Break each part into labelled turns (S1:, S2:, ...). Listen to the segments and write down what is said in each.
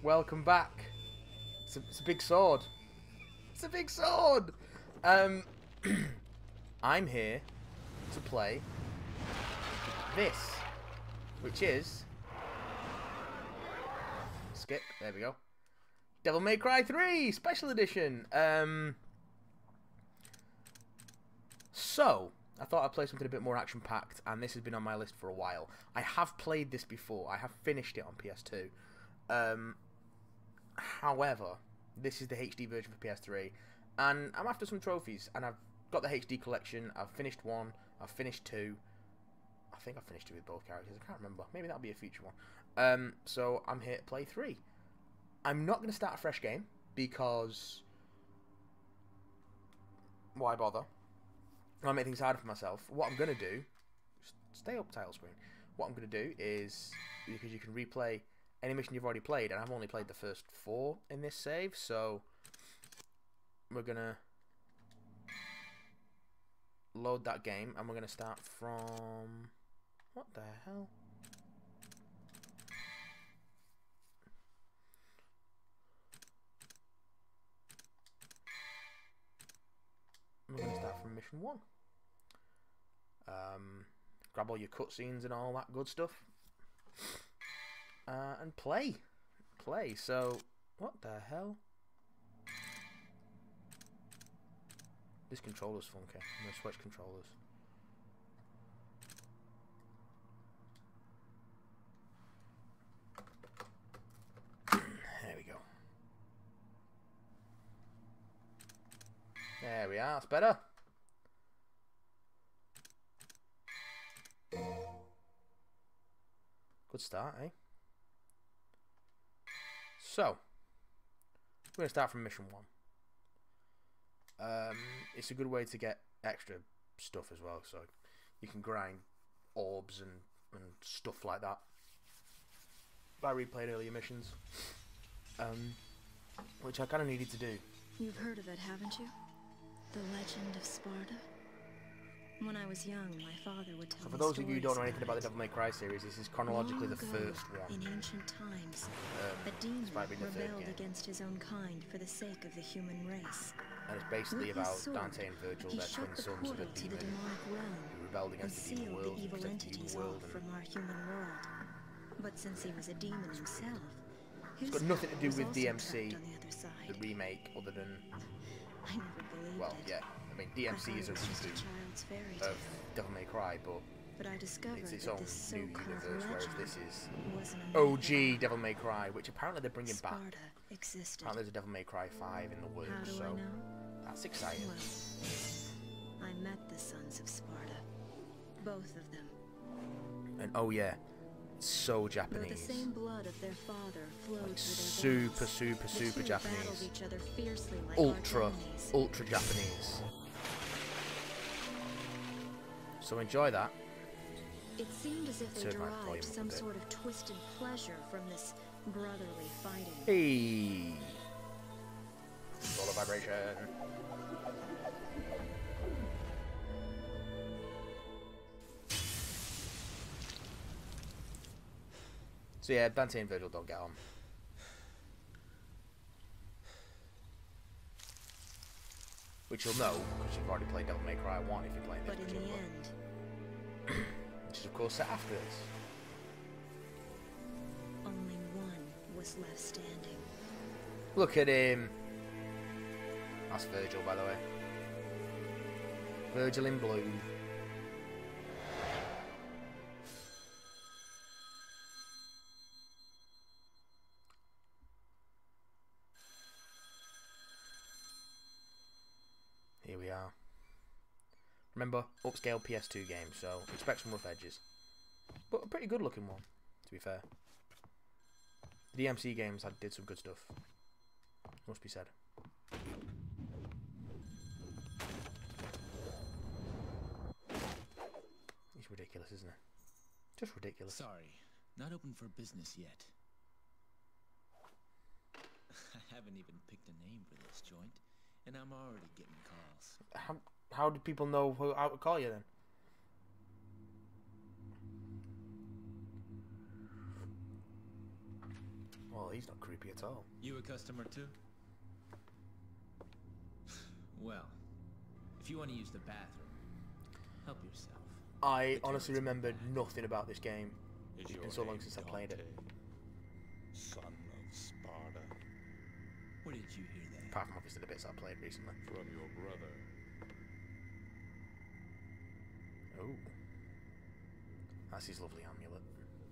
S1: Welcome back. It's a big sword. It's a big sword. I'm here to play this, which is skip. There we go. Devil May Cry 3 Special Edition. So I thought I'd play something a bit more action-packed, and this has been on my list for a while. I have played this before. I have finished it on PS2. However, this is the HD version for PS3, and I'm after some trophies, and I've got the HD collection. I've finished 1, I've finished 2. I think I've finished 2 with both characters. I can't remember. Maybe that'll be a future one. So I'm here to play 3. I'm not going to start a fresh game, because why bother? I'll make things harder for myself. What I'm going to do, stay up title screen. What I'm going to do is, because you can replay any mission you've already played, and I've only played the first 4 in this save, so we're going to load that game, and we're going to start from, what the hell? We're going to start from mission 1. Grab all your cutscenes and all that good stuff. And play. So, what the hell? This controller's funky. I'm going to switch controllers. There we go. There we are. That's better. Good start, eh? So, we're going to start from mission 1. It's a good way to get extra stuff as well, so you can grind orbs and stuff like that. I replayed earlier missions, which I kind of needed to do.
S2: You've heard of it, haven't you? The Legend of Sparta? When I was young, my father would tell me.
S1: So for those of you who don't know anything about the
S2: it.
S1: Devil May Cry series, this is chronologically the first one.
S2: In ancient times, a demon rebelled against his own kind for the sake of the human race.
S1: And it's basically about Dante and Virgil, their twin sons of a demon who rebelled against the evil world and protected the evil world.
S2: From our human world. But since he was a demon himself,
S1: it's got nothing to do with DMC, the remake, other than,
S2: I never believed
S1: well,
S2: it.
S1: yeah. I mean, DMC is a reboot of Devil May Cry, but
S2: I discovered
S1: it's its
S2: that
S1: own
S2: this
S1: new
S2: so-called
S1: universe, whereas
S2: legend
S1: this is
S2: wasn't a myth.
S1: OG Devil May Cry, which apparently they're bringing back.
S2: Sparta existed.
S1: Apparently there's a Devil May Cry 5 in the
S2: How
S1: works,
S2: do
S1: so
S2: I know?
S1: that's exciting.
S2: Well, I met the sons of Sparta. Both of them.
S1: And oh yeah, it's so
S2: Though
S1: Japanese.
S2: the same blood of their father flowed
S1: Like
S2: through their
S1: super,
S2: veins,
S1: super,
S2: the
S1: super
S2: two
S1: Japanese.
S2: battled each other fiercely like
S1: Ultra,
S2: arch enemies.
S1: ultra Japanese. So enjoy that.
S2: It seemed as if they
S1: Turn my volume
S2: derived
S1: up a
S2: some
S1: bit.
S2: sort of twisted pleasure from this brotherly fighting.
S1: Hey! Solar vibration. So yeah, Dante and Virgil don't get on. Which you'll know, because you've already played Devil May Cry 1 if you're playing this
S2: But in the
S1: particular.
S2: end,
S1: Which is of course set after this.
S2: only one was left standing.
S1: Look at him. That's Virgil, by the way. Virgil in blue. Here we are. Remember, upscale PS2 game, so expect some rough edges. But a pretty good looking one, to be fair. DMC games did some good stuff. Must be said. It's ridiculous, isn't it? Just ridiculous.
S3: Sorry, not open for business yet. I haven't even picked a name for this joint, and I'm already getting calls.
S1: How do people know how to call you then? he's not creepy at all.
S3: You a customer too? Well, if you want to use the bathroom, help yourself.
S1: I honestly remembered nothing about this game. It's been so long since I played it.
S4: Son of Sparda.
S3: Where did you hear that?
S1: Apart from obviously the bits I played recently.
S4: From your brother.
S1: Oh. That's his lovely amulet.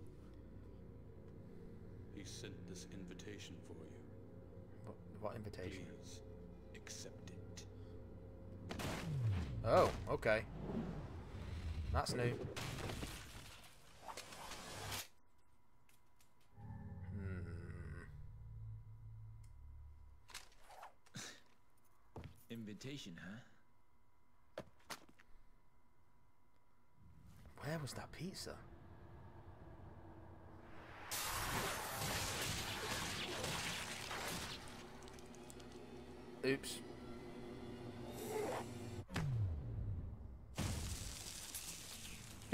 S4: He sent this invitation for you.
S1: What invitation?
S4: Please accept it.
S1: Oh, okay. That's new.
S3: Invitation, huh?
S1: Where was that pizza? Oops. You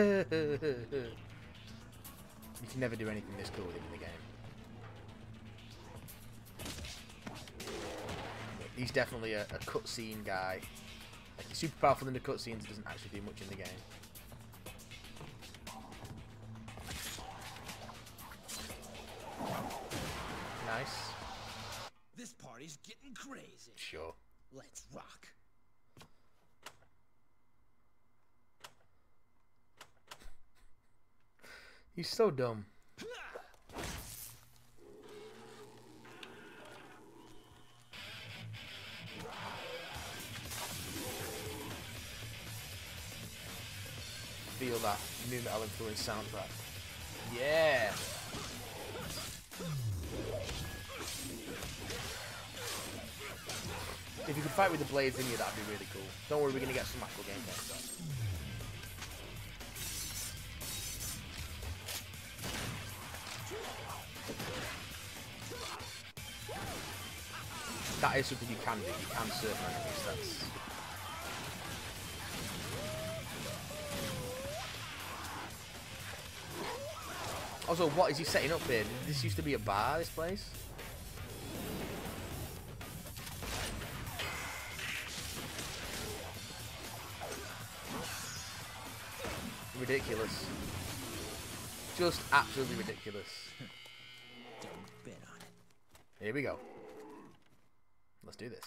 S1: can never do anything this cool with him in the game. He's definitely a cutscene guy. Like, he's super powerful in the cutscenes, doesn't actually do much in the game. Nice.
S3: This party's getting crazy.
S1: Sure.
S3: Let's rock.
S1: He's so dumb. Feel that new metal influence soundtrack. Yeah. If you could fight with the blades in you, that'd be really cool. Don't worry, we're gonna get some actual gameplay stuff. That is something you can do. You can certain enemies. That's. Also, what is he setting up here? This used to be a bar, this place? Ridiculous. Just absolutely ridiculous.
S3: Don't bet on it.
S1: Here we go. Let's do this.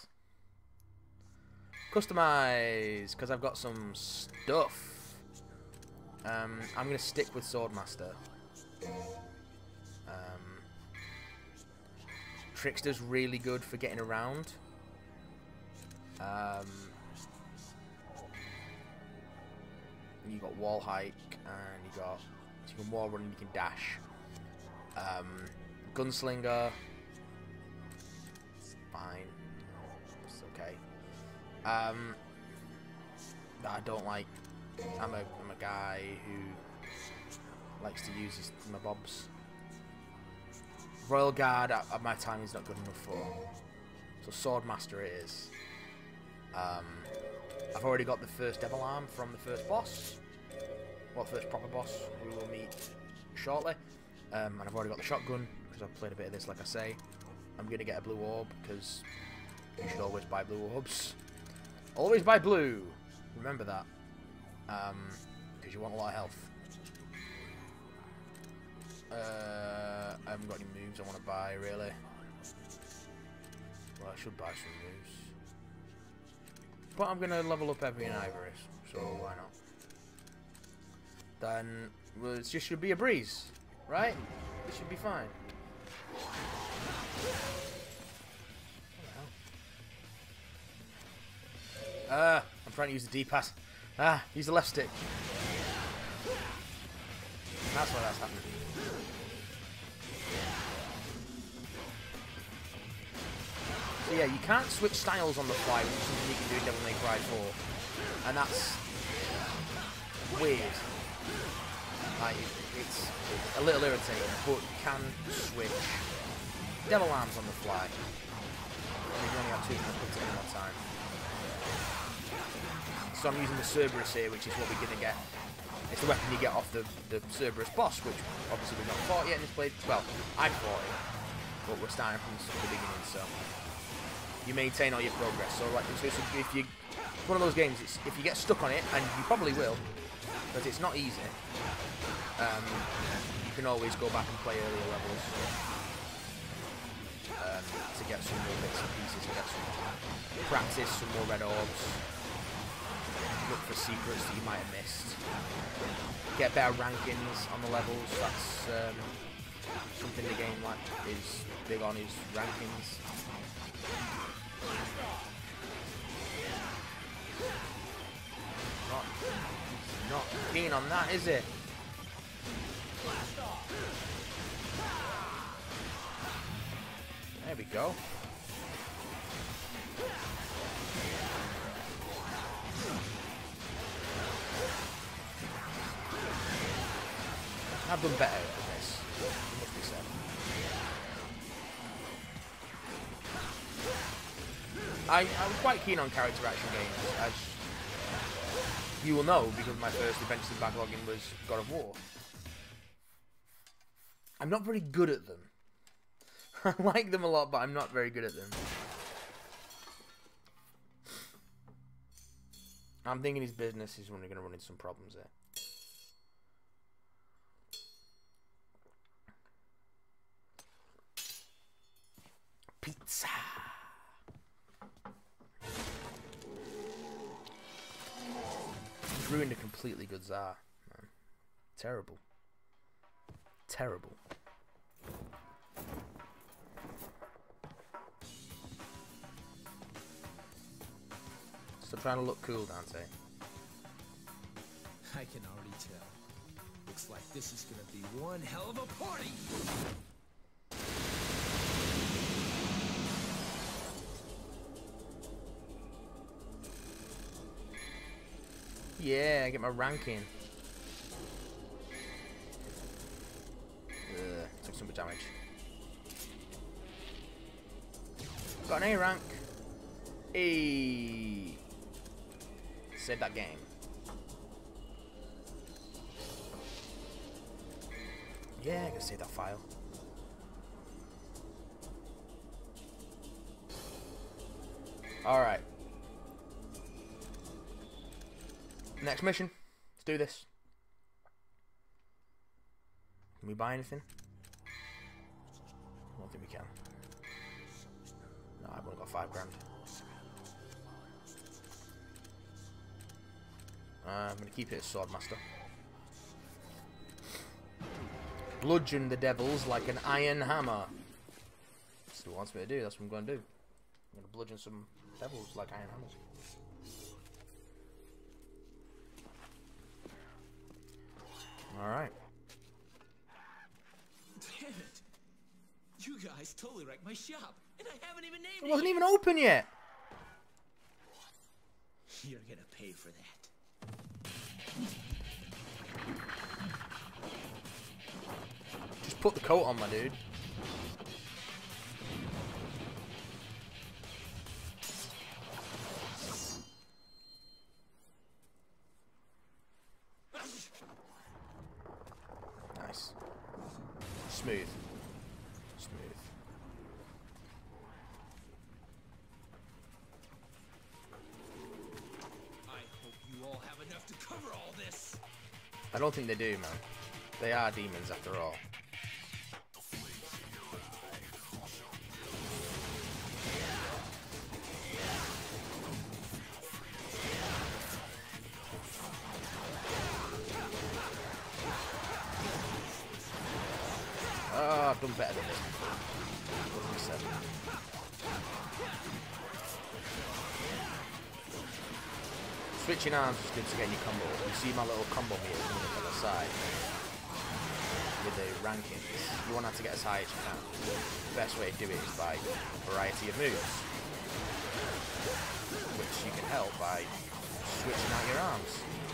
S1: Customize, because I've got some stuff. I'm going to stick with Swordmaster. Trickster's really good for getting around. You got wall hike, and you got so you can wall run and you can dash. Gunslinger, it's fine, it's okay. I don't like. I'm a guy who likes to use his bobs. Royal Guard at my time is not good enough for. So Swordmaster it is. I've already got the first Devil Arm from the first boss. Well, first proper boss we will meet shortly. And I've already got the shotgun, because I've played a bit of this, like I say. I'm going to get a blue orb, because you should always buy blue orbs. Always buy blue! Remember that. Because you want a lot of health. I haven't got any moves I want to buy, really. Well, I should buy some moves. But I'm going to level up every Ivory, so why not? Then, well, it just should be a breeze, right? It should be fine. I'm trying to use the D-pad. Use the left stick. That's why that's happening. So yeah, you can't switch styles on the fly, which is something you can do in Devil May Cry 4. And that's weird. Like, it's a little irritating, but you can switch Devil Arms on the fly. And you only have 2 minutes at one time. So I'm using the Cerberus here, which is what we're going to get. It's the weapon you get off the Cerberus boss, which obviously we've not fought yet in this play. Well, I fought it. but we're starting from the beginning, so you maintain all your progress. So like, if you, it's one of those games, it's, if you get stuck on it, and you probably will, because it's not easy, you can always go back and play earlier levels to get some more bits and pieces, to get some practice, some more red orbs, look for secrets that you might have missed, get better rankings on the levels. That's something the game like is big on, is rankings. Not keen on that, is it? There we go. I've done better at this, it must be said. I'm quite keen on character action games, as you will know, because my first adventures in backlogging was God of War. I'm not very good at them. I like them a lot, but I'm not very good at them. I'm thinking his business is only going to run into some problems there. Pizza. Ruined a completely good Tsar. Man. Terrible. Terrible. Still trying to look cool, Dante.
S3: I can already tell. Looks like this is gonna be one hell of a party!
S1: Yeah, I get my ranking. Took some damage. Got an A rank. A. Save that game. Yeah, I can save that file. Alright. Next mission. Let's do this. Can we buy anything? I don't think we can. No, I've only got 5 grand. I'm going to keep it as Swordmaster. Bludgeon the devils like an iron hammer. That's what he wants me to do. That's what I'm going to do. I'm going to bludgeon some devils like iron hammers. Alright.
S3: Damn it! You guys totally wrecked my shop, and I haven't even named it.
S1: It wasn't even open yet.
S3: You're gonna pay for that.
S1: Just put the coat on, my dude. Nice. Smooth. Smooth.
S3: I hope you all have enough to cover all this.
S1: I don't think they do, man. They are demons after all. Oh, I've done better than this before. Switching arms is good to get your combo. You see my little combo meter coming up on the side with the rankings. You want that to get as high as you can. The best way to do it is by a variety of moves, which you can help by switching out your arms.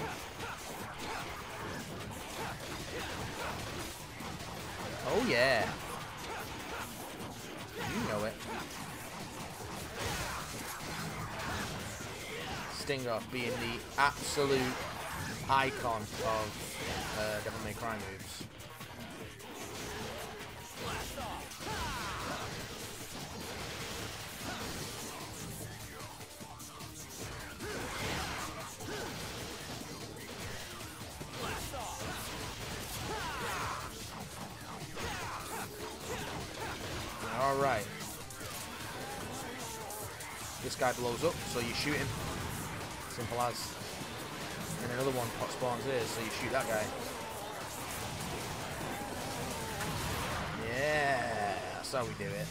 S1: Oh yeah. You know it. Stingoff being the absolute icon of Devil May Cry moves. This guy blows up, so you shoot him. Simple as. And another one pot spawns here, so you shoot that guy. Yeah, that's how we do it.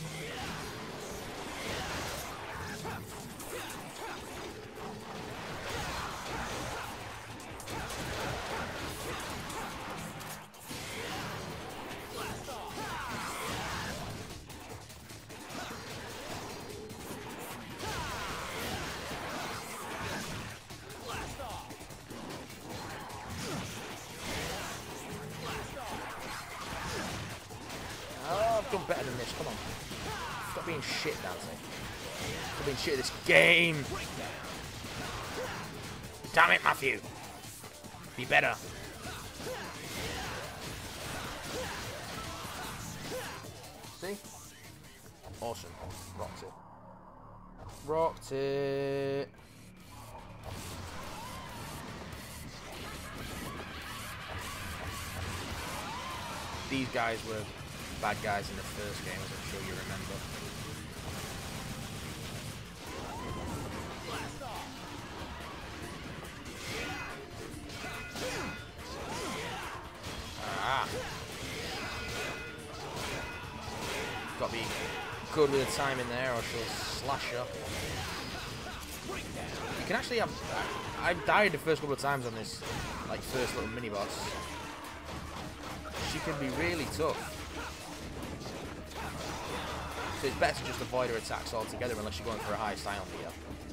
S1: I've done better than this, come on. Stop being shit, Dante. Stop being shit at this game. Damn it, Matthew. Be better. See? Awesome. Rocked it. Rocked it. These guys were bad guys in the first game, as I'm sure you remember. Ah. Got to be good with the timing there, or she'll slash up. You can actually have... I've died the first couple of times on this, like, first little mini-boss. She can be really tough. So it's better to just avoid her attacks altogether unless you're going for a high style here.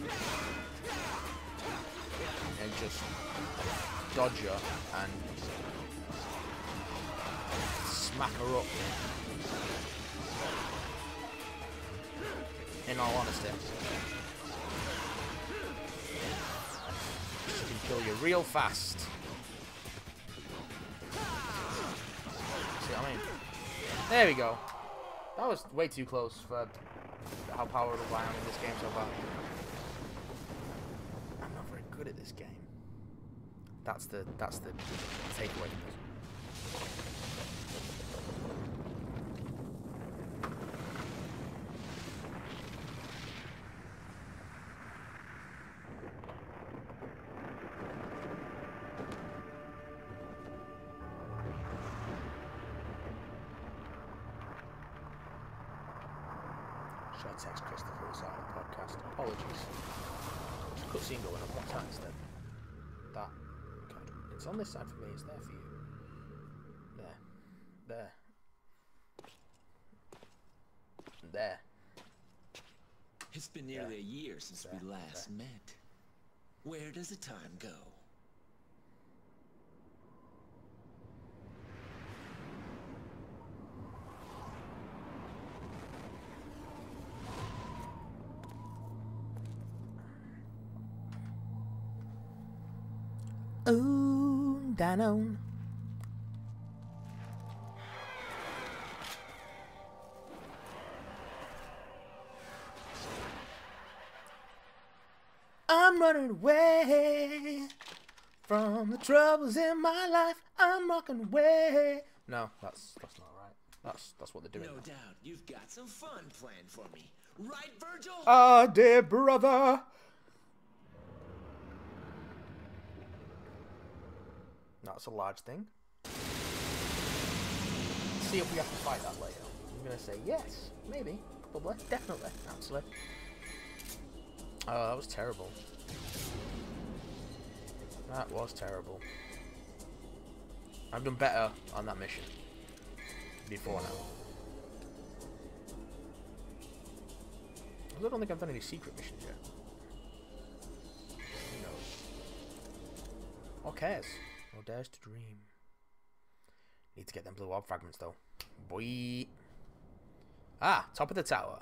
S1: And just dodge her and smack her up. In all honesty. She can kill you real fast. See what I mean? There we go. That was way too close for how powerful I am in this game so far. I'm not very good at this game. That's the takeaway from this. Should I text Christopher inside the podcast? Apologies. There's a cutscene going on. What's that instead? That. God. It's on this side for me. It's there for you. There. There. There.
S3: It's been nearly a year since we last met. Where does the time go?
S1: Ooh, Danone. I'm running away from the troubles in my life. I'm walking away. No, that's not right. That's what they're doing.
S3: No doubt you've got some fun planned for me. Right, Virgil?
S1: Ah, dear brother. That's a large thing. See if we have to fight that later. I'm gonna say yes, maybe, probably, definitely, absolutely. Oh, that was terrible. That was terrible. I've done better on that mission before now. I don't think I've done any secret missions yet. Who knows? Or cares? Or dares to dream. Need to get them blue orb fragments though. Boy. Ah, top of the tower.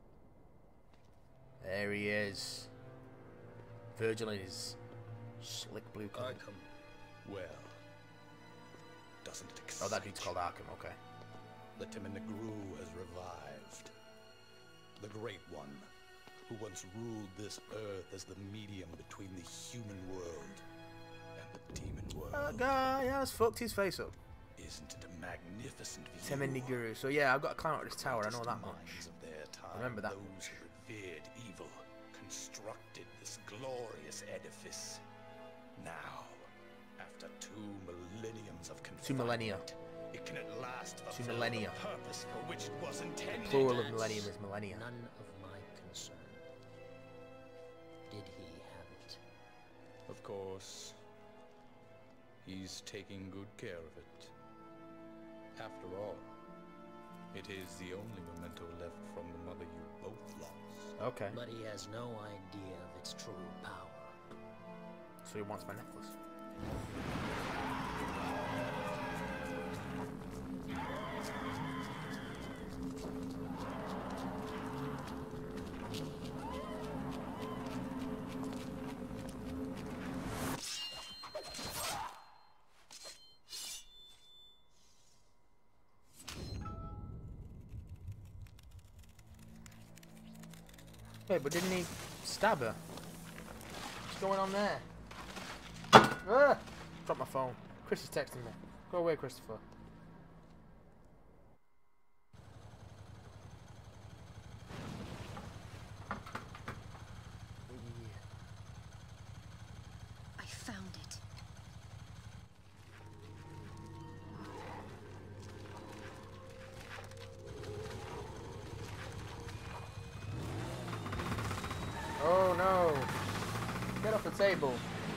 S1: There he is. Virgil in his slick blue colour.
S4: Arkham. Well, doesn't it excite
S1: Oh, that dude's called Arkham, okay.
S4: The Timinagru has revived. The Great One, who once ruled this earth as the medium between the human world and the demon world.
S1: That guy has fucked his face up.
S4: Isn't it a magnificent view?
S1: Timinaguru. So yeah, I've got to climb up this tower, I know that much.
S4: Minds of their time,
S1: Remember that
S4: those who revered evil, glorious edifice. Now, after 2 millenniums of
S1: Two millennia.
S4: confinement, it can at last fulfill
S1: millennia.
S4: the purpose for which it was intended.
S1: Plural of millennium is millennia.
S5: None of my concern. Did he have it?
S4: Of course, he's taking good care of it. After all, it is the only memento left from the mother you both lost.
S1: Okay.
S5: But he has no idea of its true power.
S1: So he wants my necklace. Wait, but didn't he stab her? What's going on there? Ah! Drop my phone. Chris is texting me. Go away, Christopher.
S2: I found it.
S1: Oh no! Get off the table.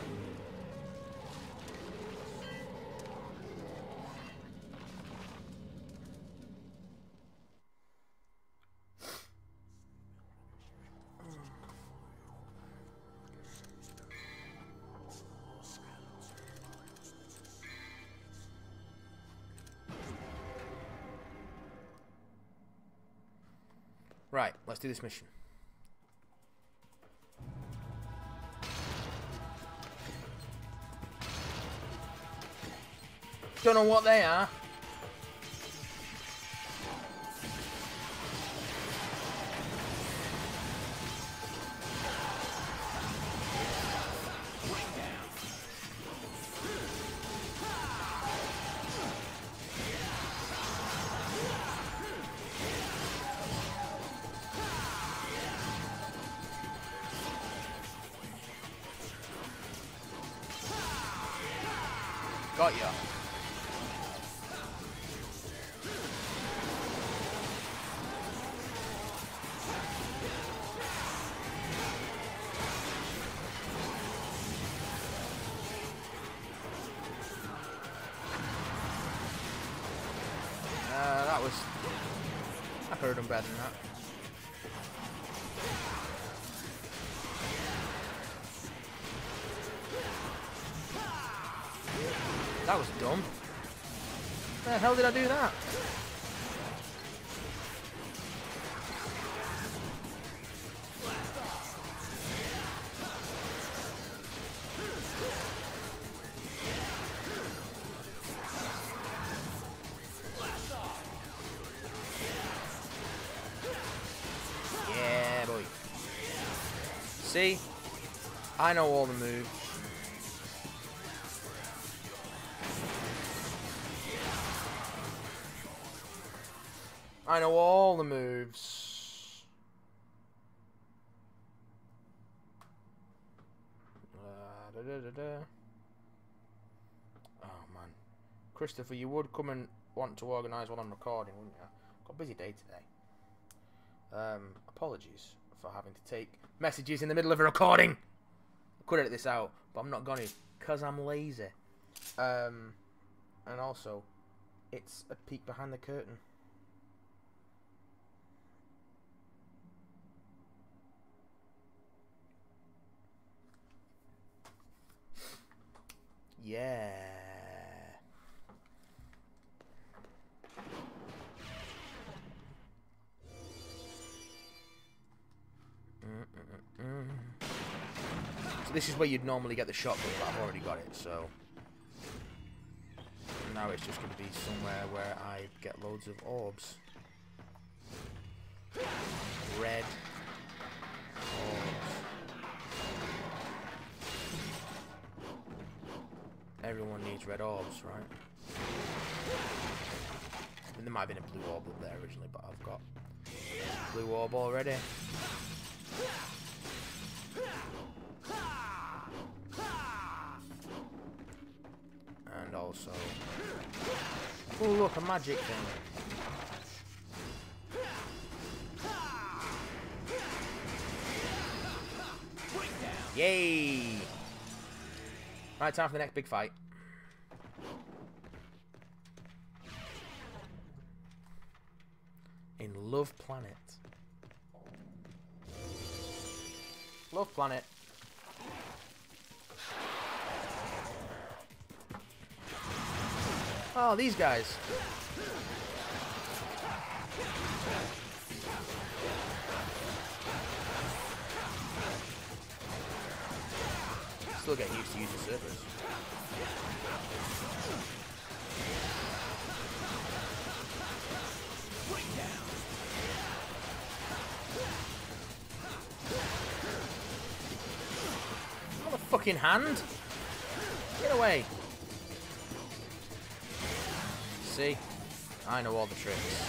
S1: Right, let's do this mission. Don't know what they are. Got ya. That was... I heard him better than that. That was dumb. Where the hell did I do that? Yeah, boy. See? I know all the moves. I know all the moves. Oh man, Christopher, you would come and want to organise while I'm recording, wouldn't you? Got a busy day today. Apologies for having to take messages in the middle of a recording. I could edit this out, but I'm not gonna, cause I'm lazy. And also, it's a peek behind the curtain. Yeah. So this is where you'd normally get the shotgun, but I've already got it, so now it's just going to be somewhere where I get loads of orbs. Red orbs. Everyone needs red orbs, right? And there might have been a blue orb up there originally, but I've got blue orb already. so... Oh, look, a magic thing. Yay! Right, time for the next big fight. In Love Planet. Love Planet. Oh, these guys. Still getting used to using servers. Not a fucking hand. Get away. See? I know all the tricks.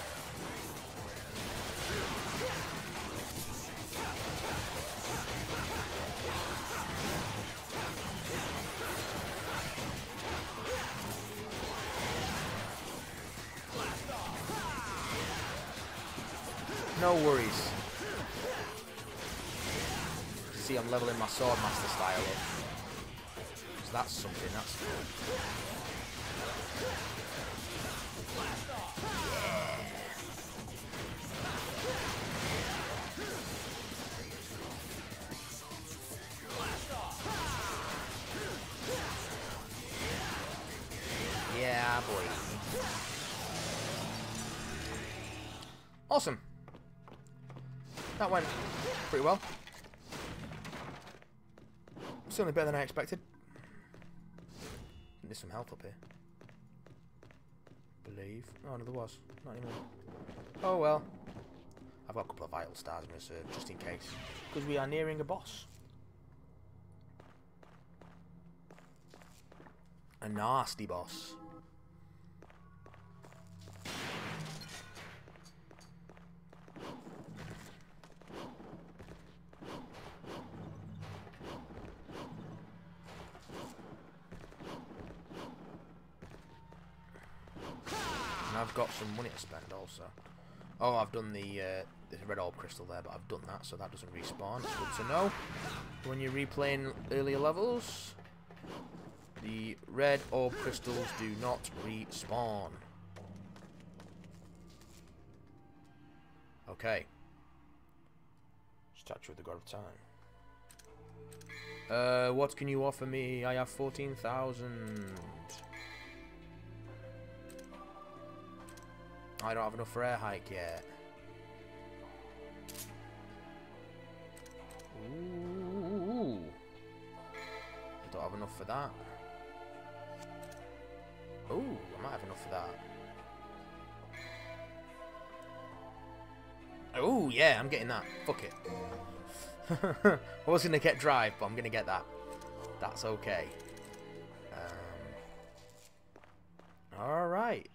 S1: No worries. See, I'm leveling my Swordmaster style up. So that's something, that's good. Yeah, boy. Awesome. That went pretty well. Certainly better than I expected. There's some health up here. Believe. Oh no, there was. Not anymore. Oh well. I've got a couple of vital stars in reserve, just in case. Because we are nearing a boss. A nasty boss. I've got some money to spend also. Oh, I've done the red orb crystal there, but I've done that, so that doesn't respawn. It's good to know. When you're replaying earlier levels, the red orb crystals do not respawn. Okay. Statue of the God of Time. What can you offer me? I have 14,000. I don't have enough for air hike yet. Ooh. I don't have enough for that. Ooh, I might have enough for that. Ooh, yeah, I'm getting that. Fuck it. I was going to get drive, but I'm going to get that. That's okay. Alright.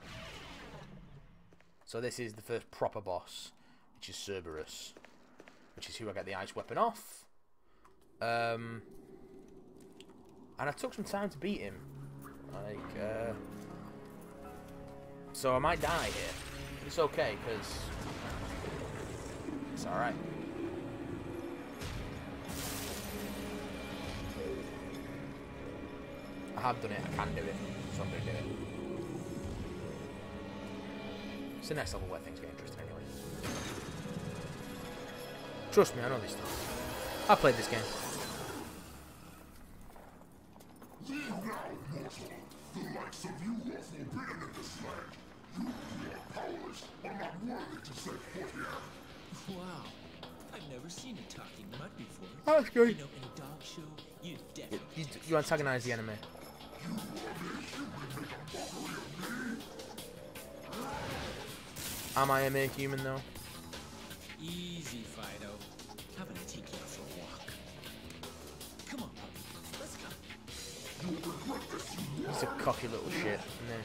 S1: So this is the first proper boss, which is Cerberus, which is who I get the ice weapon off. And I took some time to beat him. Like, so I might die here. It's okay, because it's alright. I have done it, I can do it, so I'm going to do it. It's the next level where things get interesting anyway. Trust me, I know this stuff. I played this game.
S6: The likes of you are forbidden in this land. You who are powerless are not worthy to set foot here.
S3: Wow. I've never seen a talking mud before.
S1: Oh, that's good.
S3: You know, in a dog show, you definitely...
S1: You antagonize the enemy.
S6: You want me? You would make a mockery of me?
S1: Am I a mere human though?
S3: Easy, Fido. How about I take you out for a walk? Come on, puppy. Let's go.
S1: He's a cocky little shit,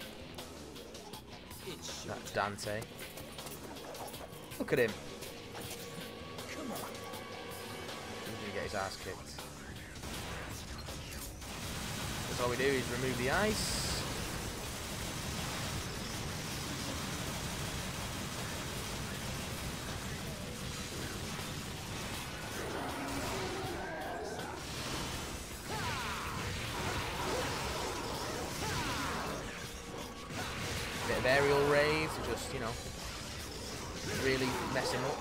S1: isn't
S3: It's
S1: he? That Dante. Look at him.
S3: Come on.
S1: He's gonna get his ass kicked. Because all we do is remove the ice. Bit of aerial raid to just, you know, really mess him up.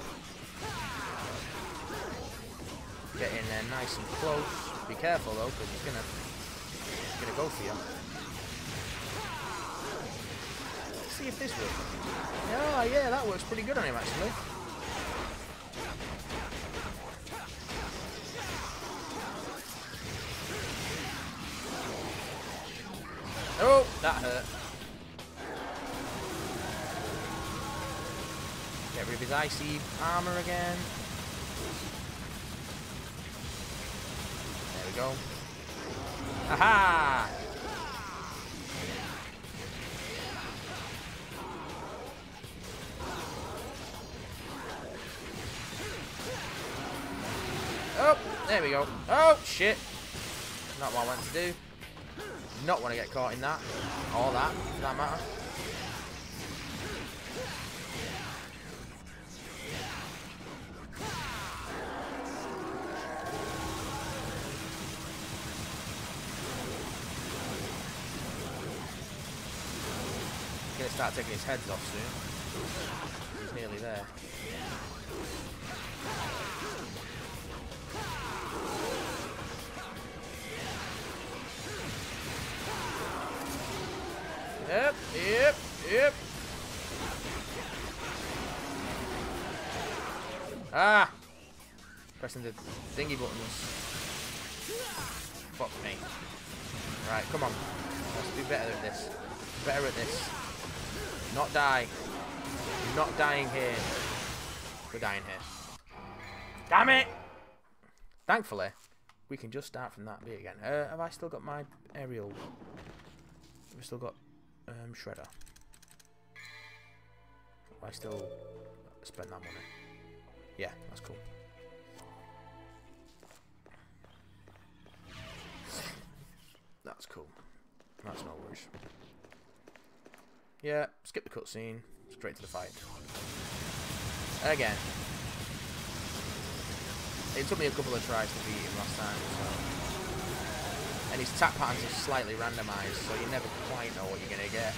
S1: Get in there nice and close. Be careful though, because he's gonna go for you. Let's see if this works. Oh yeah, that works pretty good on him actually. Oh, that hurt. Get rid of his icy armor again. There we go. Aha! Oh, there we go. Oh, shit. Not what I wanted to do. Not want to get caught in that. Or that, for that matter. Gonna start taking his heads off soon. He's nearly there. Yep. Ah! Pressing the thingy buttons. Fuck me. Right, come on. Let's do better at this. Better at this. Not die. You're not dying here. We're dying here. Damn it! Thankfully, we can just start from that bit again. Have I still got my aerial? Have I still got Shredder? Have I still spend that money? Yeah, that's cool. That's cool. That's no worries. Yeah, skip the cutscene, straight to the fight. Again. It took me a couple of tries to beat him last time, so. And his attack patterns are slightly randomised, so you never quite know what you're going to get.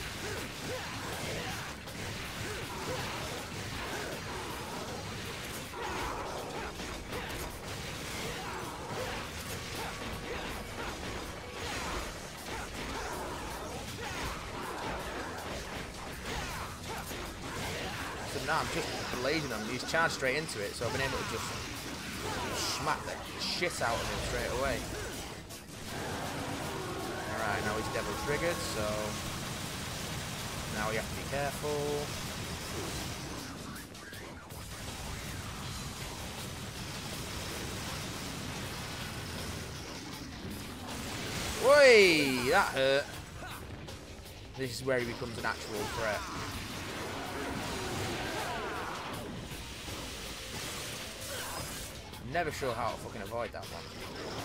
S1: Now I'm just blazing him. He's charged straight into it, so I've been able to just smack the shit out of him straight away. Alright, now he's devil triggered, so now we have to be careful. Whey! That hurt. This is where he becomes an actual threat. Never sure how to fucking avoid that one.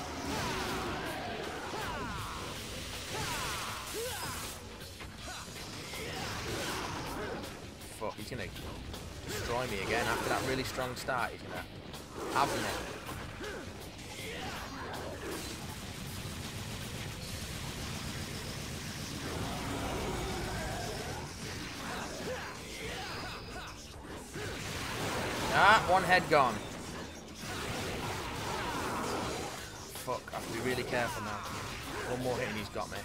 S1: Fuck, he's gonna destroy me again after that really strong start. He's gonna have me. Ah, one head gone. Fuck, I have to be really careful now. One more hit and he's got me.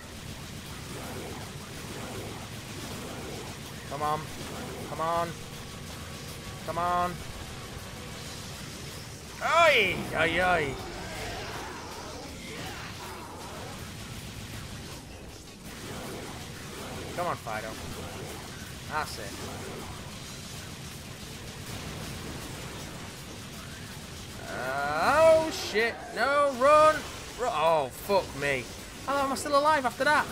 S1: Come on. Come on. Come on. Oi! Oi, oi. Come on, Fido. That's it. Oh shit! No, run! Oh fuck me! How am I still alive after that?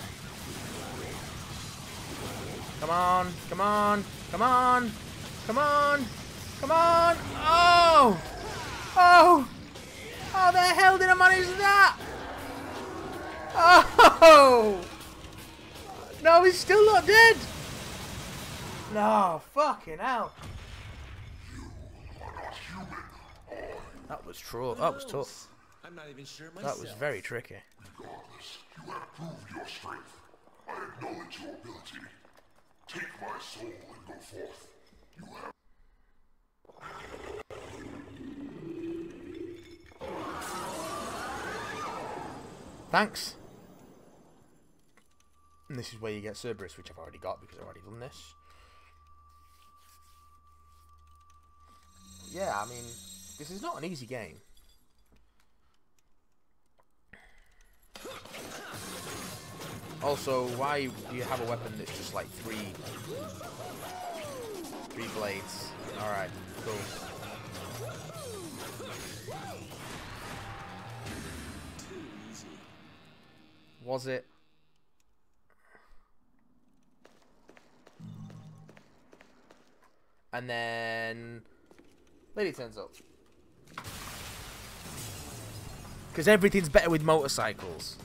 S1: Come on! Come on! Come on! Come on! Come on! Oh! Oh! How the hell did I manage that? Oh! No, he's still not dead! No, fucking hell. That was true. That was tough.
S3: I'm not even sure myself.
S1: That was very tricky.
S6: Regardless, you have proved your strength. I acknowledge your ability. Take my soul and go forth. You have...
S1: Thanks. And this is where you get Cerberus, which I've already got because I've already done this. Yeah, I mean, this is not an easy game. Also, why do you have a weapon that's just like three blades? Alright, cool. Was it? And then lady turns up. Because everything's better with motorcycles.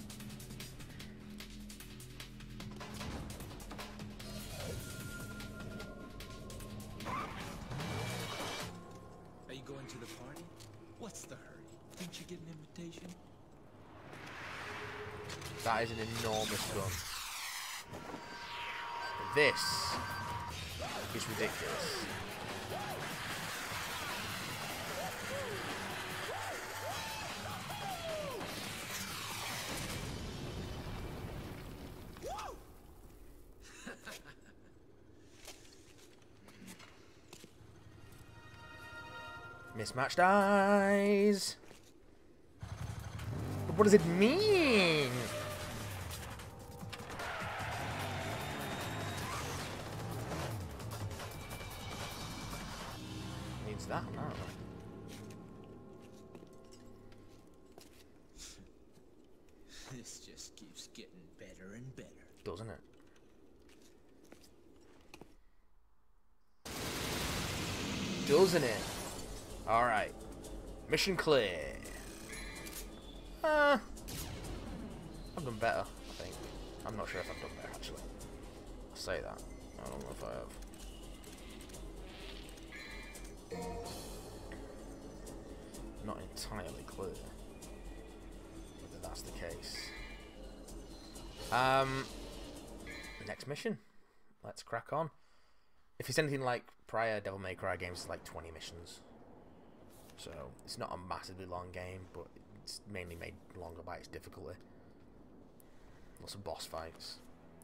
S3: Are you going to the party? What's the hurry? Didn't you get an invitation?
S1: That is an enormous gun. This is ridiculous. Mismatched eyes. What does it mean? Means that, apparently.
S3: This just keeps getting better and better.
S1: Doesn't it? Doesn't it? Alright. Mission clear. I've done better, I think. I'm not sure if I've done better, actually. I'll say that. I don't know if I have. Not entirely clear whether that's the case. Next mission. Let's crack on. If it's anything like prior Devil May Cry games, it's like 20 missions. So, it's not a massively long game, but it's mainly made longer by its difficulty. Lots of boss fights.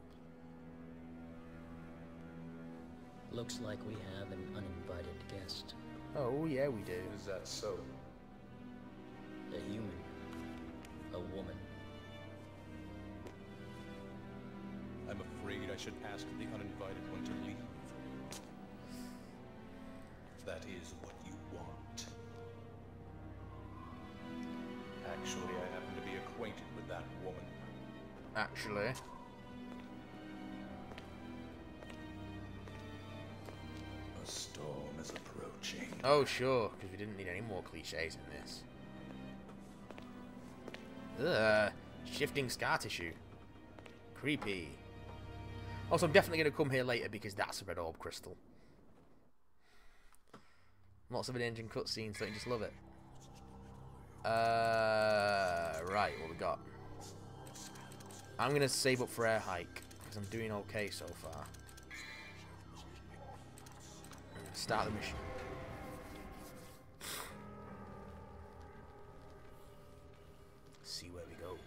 S5: Looks like we have an uninvited guest.
S1: Oh, yeah, we do.
S4: Is that so?
S5: A human. A woman.
S4: I'm afraid I should ask the uninvited one to leave. That is what you want. Actually, I happen to be acquainted with that woman.
S1: Actually.
S4: A storm is approaching.
S1: Oh, sure, because we didn't need any more cliches in this. Ugh, shifting scar tissue. Creepy. Also, I'm definitely going to come here later because that's a red orb crystal. Lots of an engine cutscenes, don't you just love it? Right, what we got? I'm going to save up for air hike because I'm doing okay so far. Start the mission. See where we go.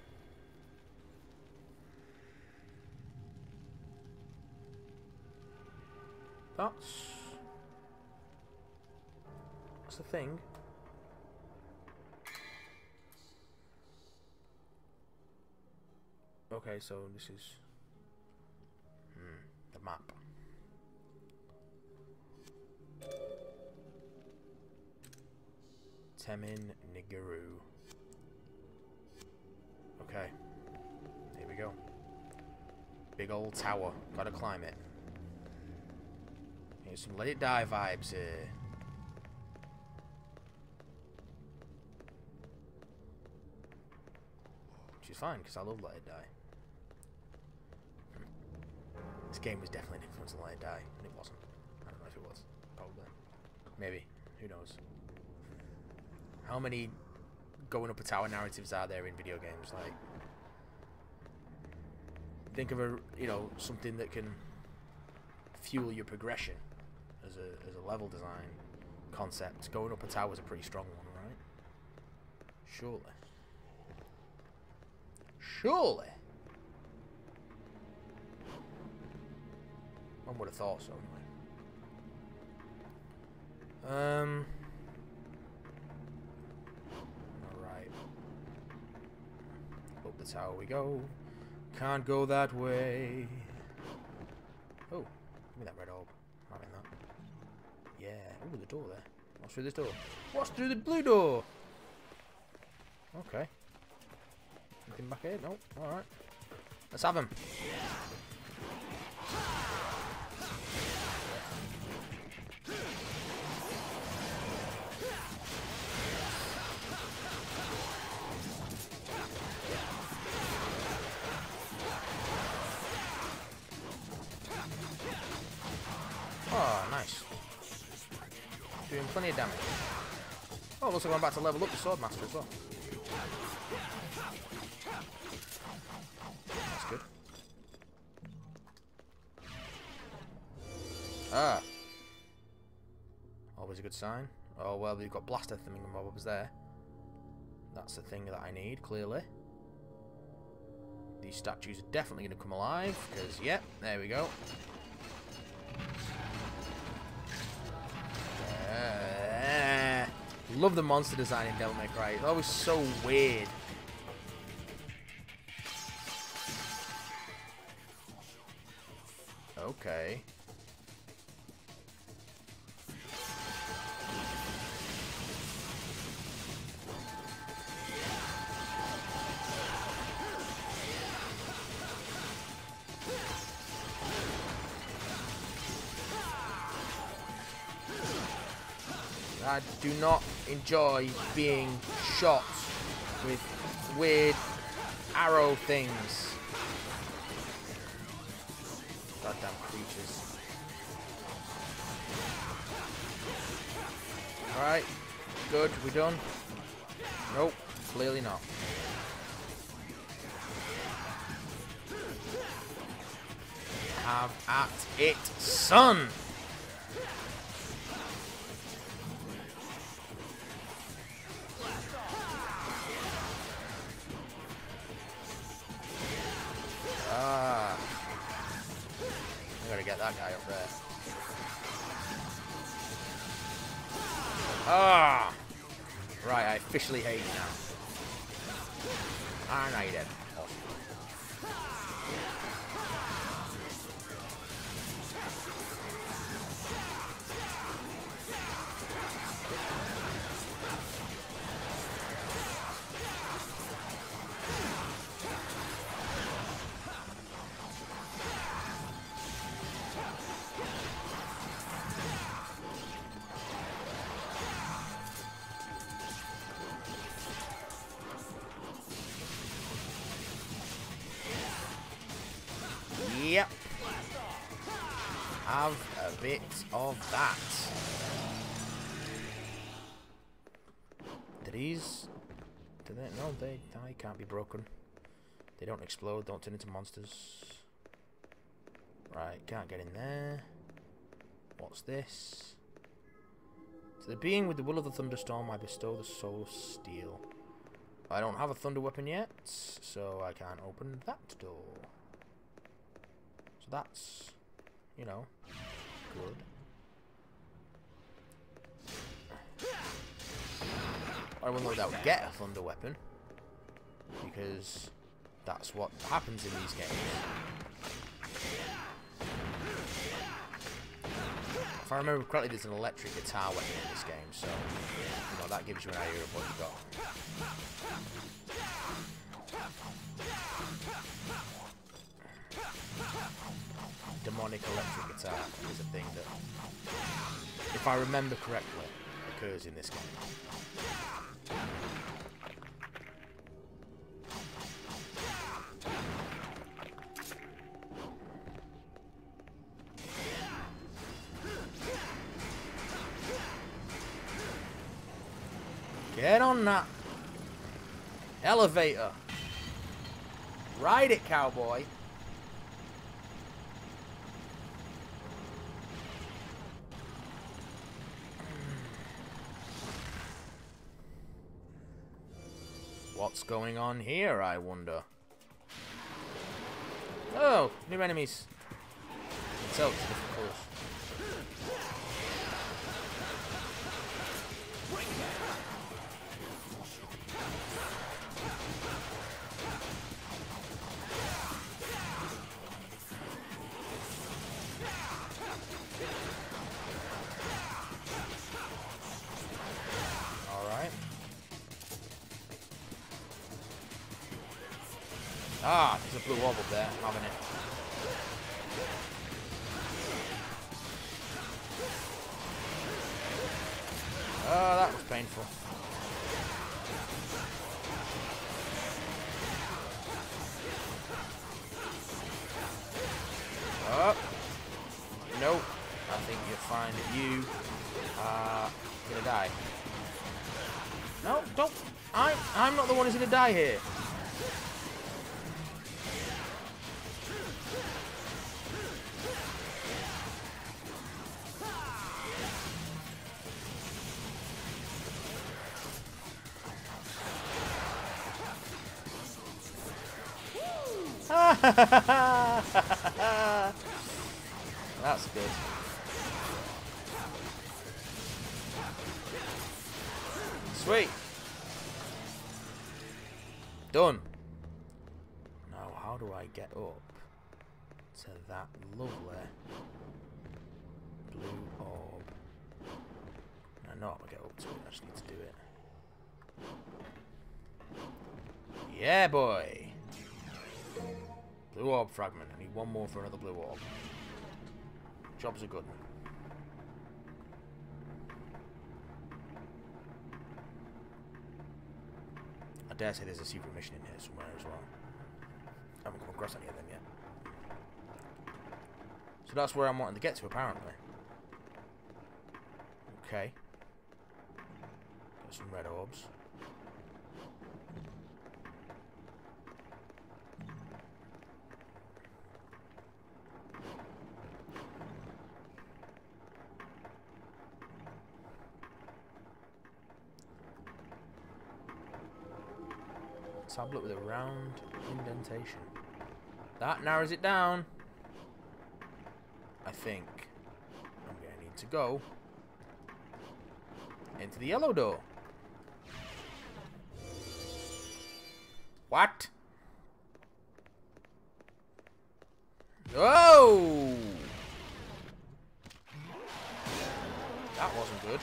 S1: That's the thing. Okay, so this is the map. Temin Nigaru. Okay. Here we go. Big old tower. Gotta climb it. Here's some Let It Die vibes here. Which is fine, because I love Let It Die. This game was definitely an influence on Let It Die, and it wasn't. I don't know if it was. Probably. Maybe. Who knows? How many going up a tower narratives are there in video games? Like, think of a, you know, something that can fuel your progression as a level design concept. Going up a tower is a pretty strong one, right? Surely. Surely. One would have thought so, anyway. Alright. Up the tower we go. Can't go that way. Oh, give me that red orb. I'm having that. Yeah. Oh, the door there. What's through this door? What's through the blue door? Okay. Anything back here? No. Alright. Let's have him. Oh, nice. Doing plenty of damage. Oh, looks like I'm about to level up the Swordmaster as well. That's good. Ah. Always a good sign. Oh, well, we've got Blaster Thingamabobs there. That's the thing that I need, clearly. These statues are definitely going to come alive, because, yep, there we go. Love the monster design in Devil May Cry. It's always so weird. Okay. I do not enjoy being shot with weird arrow things. Goddamn creatures. Alright. Good. We done? Nope. Clearly not. Have at it, son! Ah. I gotta get that guy up there. Ah! Right, I officially hate you now. Ah, now you're dead. Awesome. Yep. Have a bit of that. Do these... Do they... No, they can't be broken. They don't explode, don't turn into monsters. Right, can't get in there. What's this? To the being with the will of the thunderstorm, I bestow the soul of steel. I don't have a thunder weapon yet, so I can't open that door. So that's, you know, good. I wouldn't doubt get a thunder weapon, because that's what happens in these games. If I remember correctly, there's an electric guitar weapon in this game, so, you know, that gives you an idea of what you got. Demonic electric guitar is a thing that, if I remember correctly, occurs in this game. Get on that elevator. Ride it, cowboy. What's going on here, I wonder? Oh, new enemies. So, it's different course. Ah, there's a blue orb up there. I'm having it. Oh, that was painful. Oh. Nope. I think you'll find that you are gonna die. No, don't. I'm not the one who's gonna die here. That's good. Sweet. Done. Now, how do I get up to that lovely blue orb? I know how to get up to it. I just need to do it. Yeah, boy. Blue orb fragment. I need one more for another blue orb. Job's a good one. I dare say there's a secret mission in here somewhere as well. I haven't come across any of them yet. So that's where I'm wanting to get to, apparently. Okay. Got some red orbs. Tablet with a round indentation. That narrows it down. I think I'm going to need to go into the yellow door. What? Oh! That wasn't good.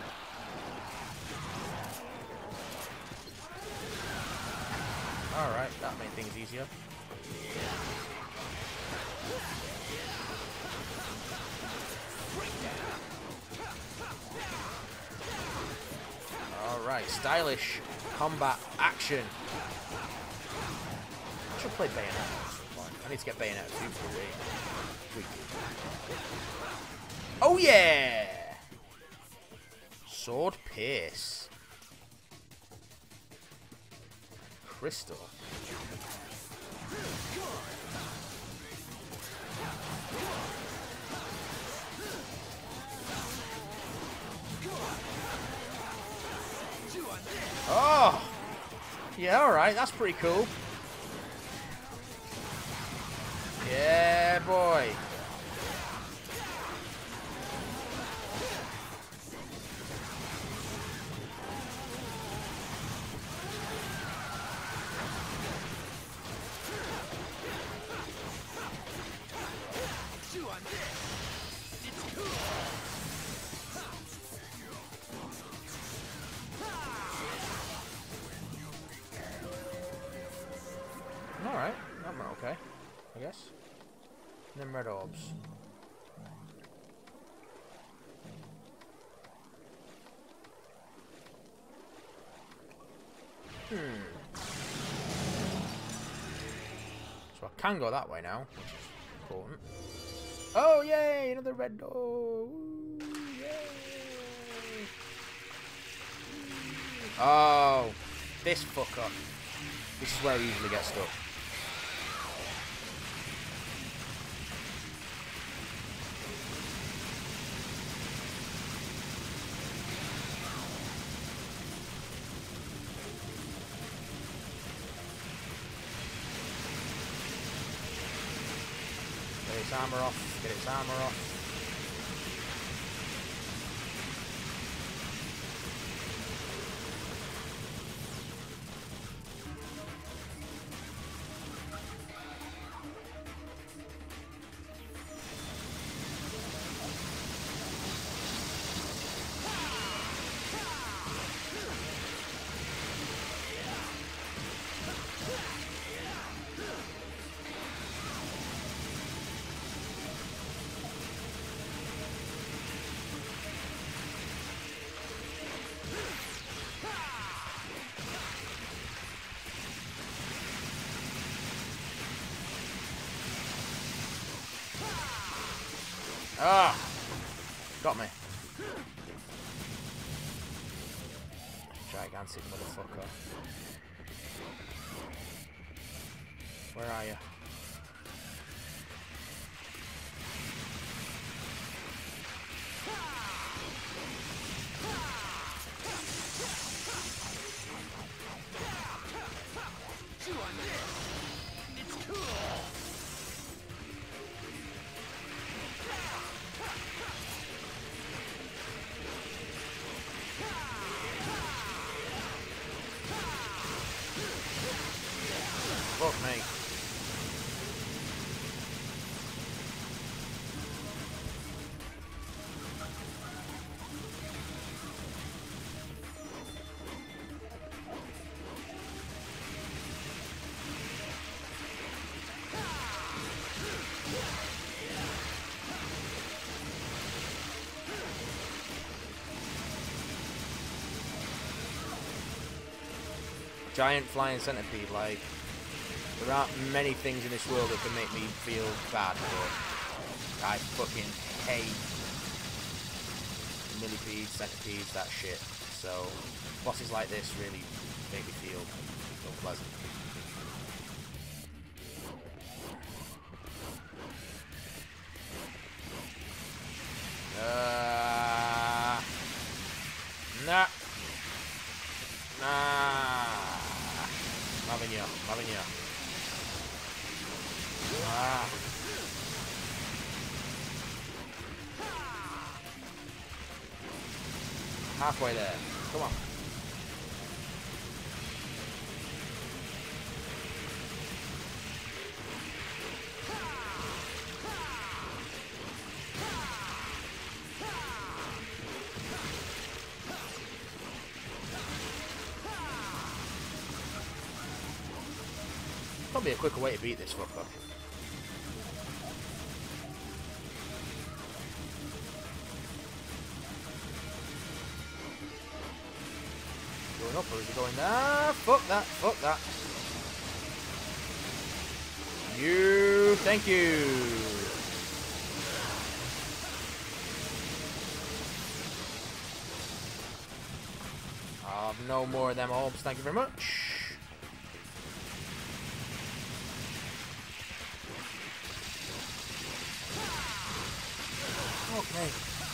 S1: Alright, that made things easier. Alright, stylish combat action. I should play Bayonetta at some point. I need to get Bayonetta 2 for the week. Oh yeah! Sword Pierce. Crystal. Oh! Yeah, alright, that's pretty cool. Yeah, boy. Alright, I'm okay, I guess. And then red orbs. So I can go that way now, which is important. Oh, yay! Another red door! Woo, yay! Oh, this fucker. This is where he usually gets stuck. Get its armor off. Get its armor off. Ah! Got me. Gigantic motherfucker. Where are you? Fuck me. Giant flying centipede, like, there aren't many things in this world that can make me feel bad, but I fucking hate millipedes, centipedes, that shit. So bosses like this really make me feel unpleasant. Nah. I'm having you. Ah. Halfway there. Come on. Probably a quicker way to beat this fucker. Going up or is it going there? Fuck that, fuck that. Thank you. I'll have no more of them orbs, thank you very much. Okay.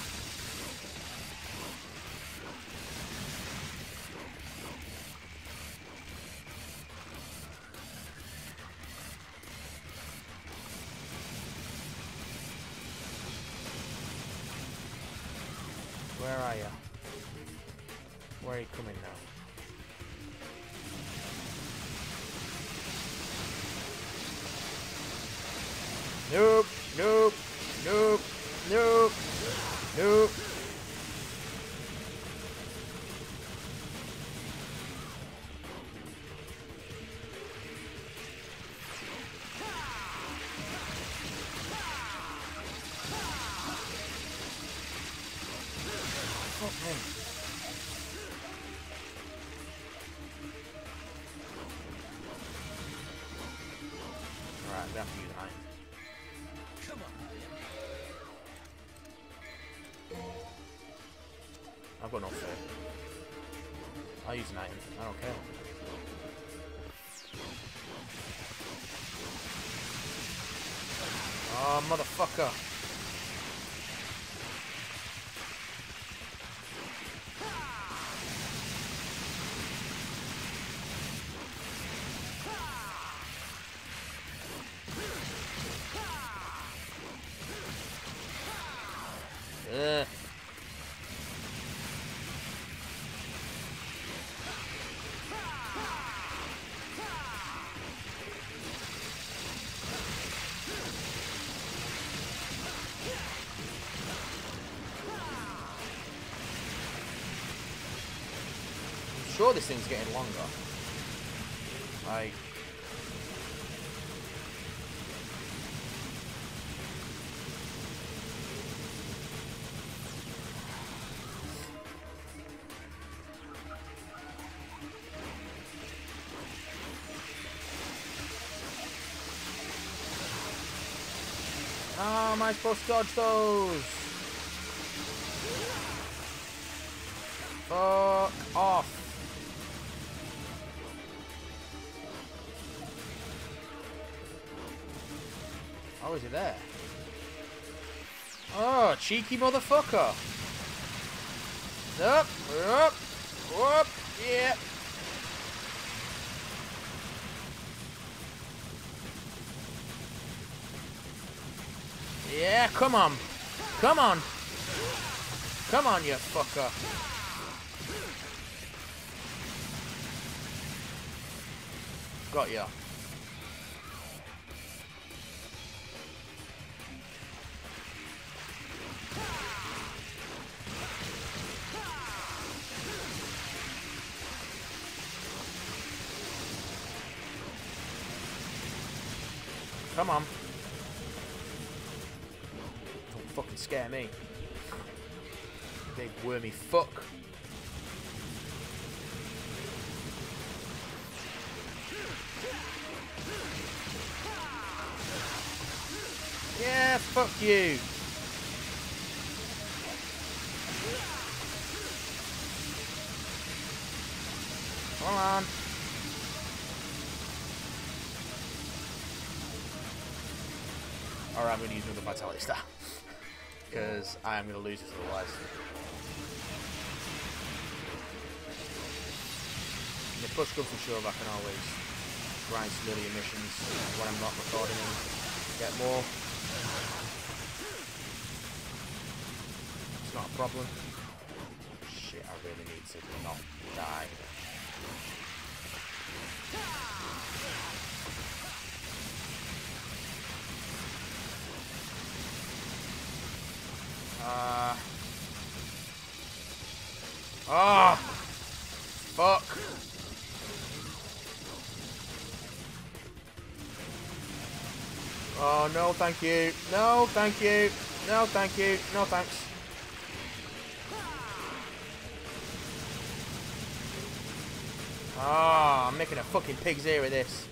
S1: Where are you? Where are you coming now? Nope, nope, nope, nope, nope. Okay. Alright, I'm gonna have to use an iron.
S3: Come on.
S1: I've got no fear. I'll needs an item. I don't care. Oh, motherfucker. Ugh. I'm sure this thing's getting longer. Like... How am I supposed to dodge those? Fuck off. Oh, is it there? Oh, cheeky motherfucker. Up, up, up, yeah. Yeah, come on. Come on. Come on, you fucker. Got ya. Come on. Don't fucking scare me. Big wormy fuck. Yeah, fuck you. Come on. Alright, I'm going to use another Vitality Star. Because I am going to lose this otherwise. And if push comes to shove, I can always grind some earlier missions when I'm not recording and get more. It's not a problem. Shit, I really need to not die. Fuck. Oh, no, thank you. No, thank you. No, thank you. No, thanks. Ah, I'm making a fucking pig's ear of this.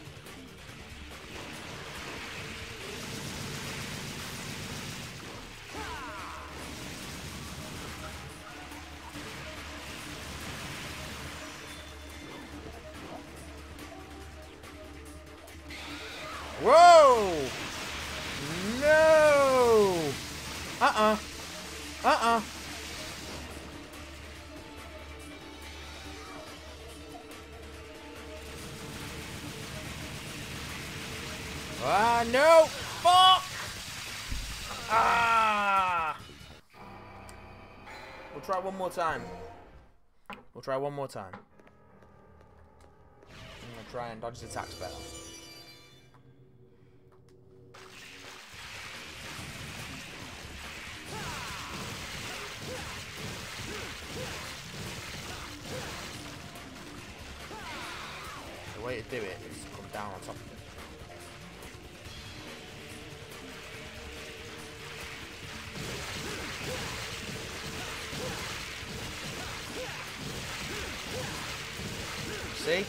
S1: Whoa! No! No! Fuck! We'll try one more time. We'll try one more time. I'm gonna try and dodge his attacks better. The way to do it is to come down on top of it. See?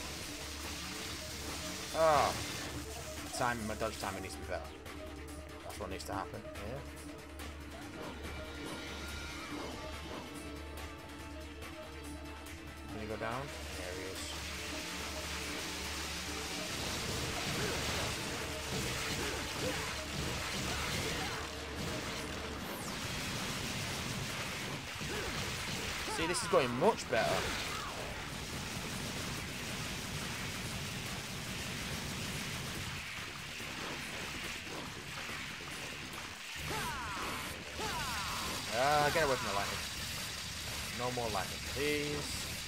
S1: Oh. My dodge timing needs to be better. Oh, That's what needs to happen. Yeah. Can he go down? There he is. See, this is going much better. Get away from the lightning. No more lightning, please.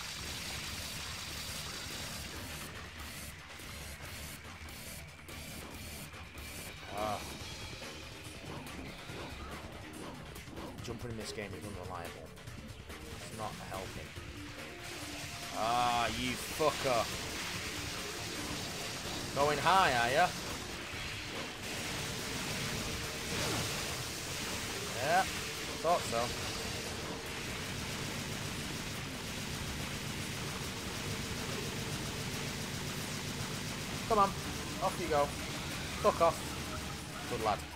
S1: Jumping in this game is unreliable. It's not helping. Ah, you fucker. Going high, are ya? Yeah, thought so. Come on, off you go. Fuck off. Good lad.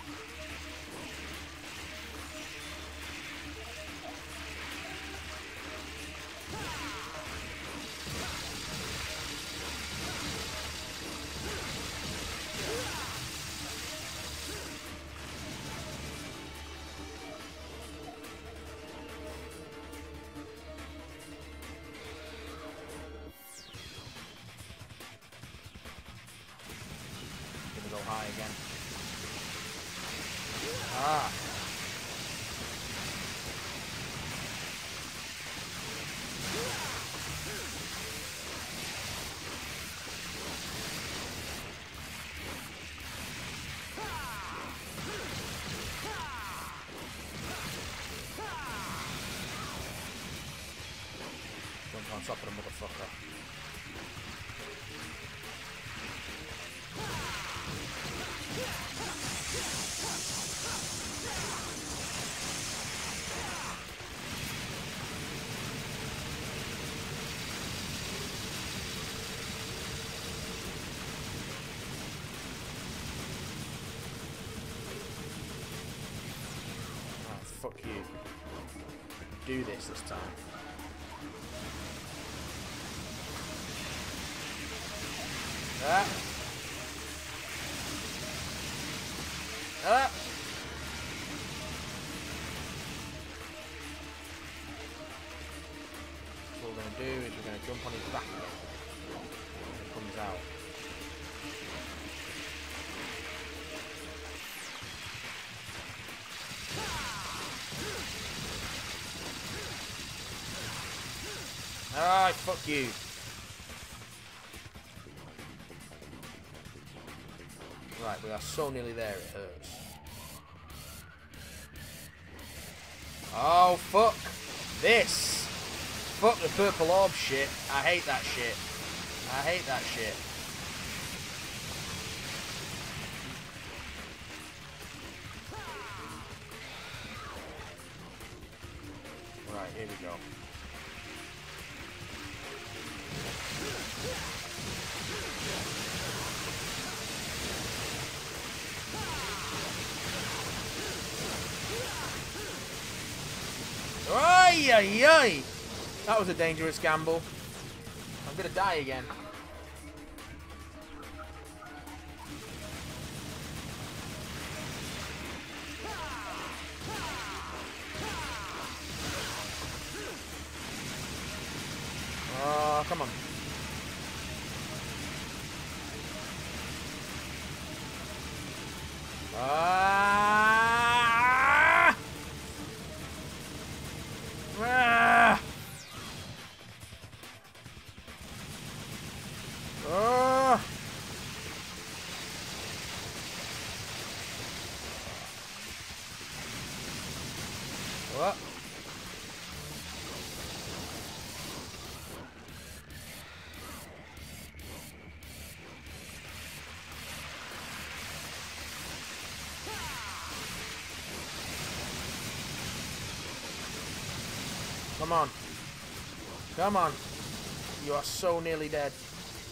S1: Go high again. Ah. Jump on top of the motherfucker. Fuck you. Do this time. Ah. Ah. So what we're going to do is we're going to jump on his back again. When it comes out. Alright, fuck you. Right, we are so nearly there, it hurts. Oh, fuck this. Fuck the purple orb shit. I hate that shit. I hate that shit. Right, here we go. Ay, ay, ay. That was a dangerous gamble. I'm gonna die again. Oh, come on. Ah! Ah! Oh! What? Come on. Come on. You are so nearly dead.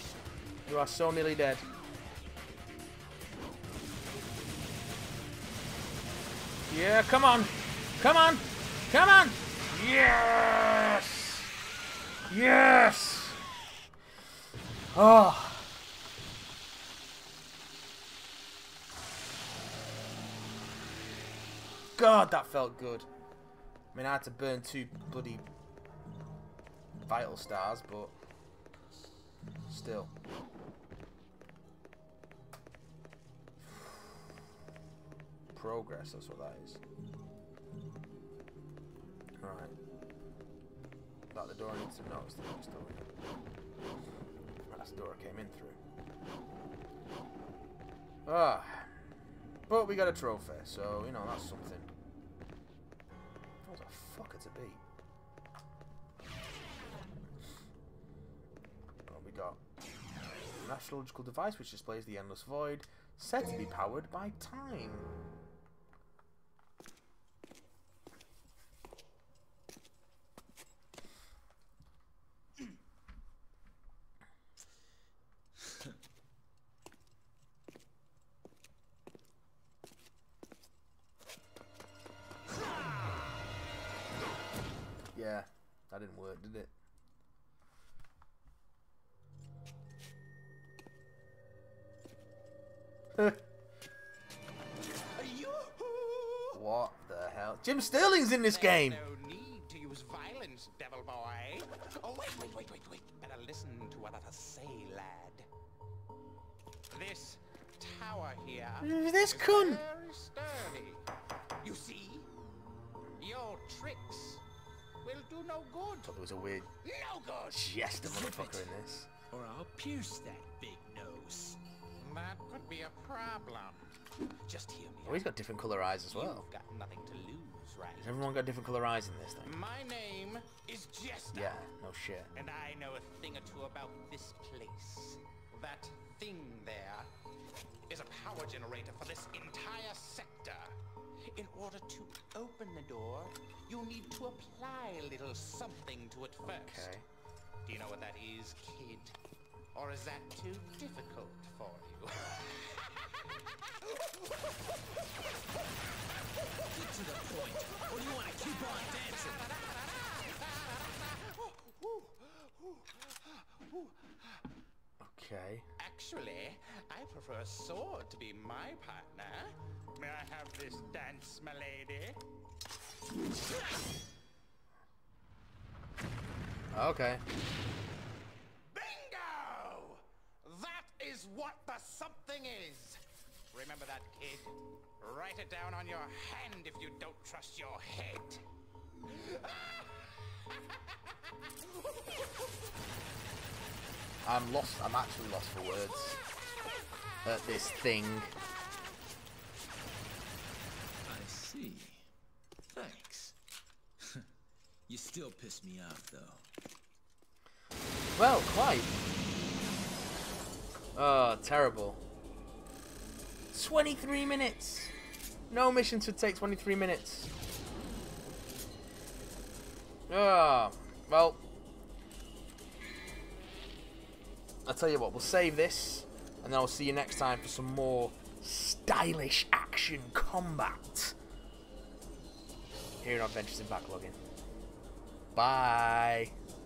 S1: You are so nearly dead. Yeah, come on. Come on. Come on. Yes. Yes. Oh. God, that felt good. I mean, I had to burn 2 bloody vital stars, but still. Progress, that's what that is. Alright. Like the door I need to notice the next door. That's the door I came in through. Ah. But we got a trophy, so, you know, that's something. That was a fucker to beat. What we got? An astrological device which displays the endless void, said to be powered by time. Yeah, that didn't work, did it? What the hell? Jim Sterling's in this game!
S7: No need to use violence, devil boy. Oh, wait. Better listen to what others say, lad. This tower here
S1: This
S7: is
S1: cunt!
S7: very sturdy. You see? Your tricks will do no good.
S1: Thought there was a weird
S7: No good!
S1: jester motherfucker in this.
S3: Or I'll pierce that big nose.
S7: That could be a problem. Just hear me
S1: Oh, he's got different colour eyes as well.
S7: You've got nothing to lose, right?
S1: Has everyone got different colour eyes in this thing?
S7: My name is Jester.
S1: Yeah, no shit.
S7: And I know a thing or two about this place. That thing there is a power generator for this entire sector. In order to open the door, you'll need to apply a little something to it first.
S1: Okay.
S7: Do you know what that is, kid? Or is that too difficult for you?
S3: Get to the point. Or do you want to keep on dancing?
S1: Okay.
S7: Actually, I prefer a sword to be my partner. May I have this dance, my lady?
S1: Okay.
S7: Bingo! That is what the something is. Remember that, kid. Write it down on your hand if you don't trust your head.
S1: I'm lost. I'm actually lost for words at this thing.
S3: I see. Thanks. You still piss me off, though.
S1: Well, quite. Oh, terrible. 23 minutes. No mission should take 23 minutes. Ah, well. I'll tell you what, we'll save this, and then I'll see you next time for some more stylish action combat here on Adventures in Backlogging. Bye.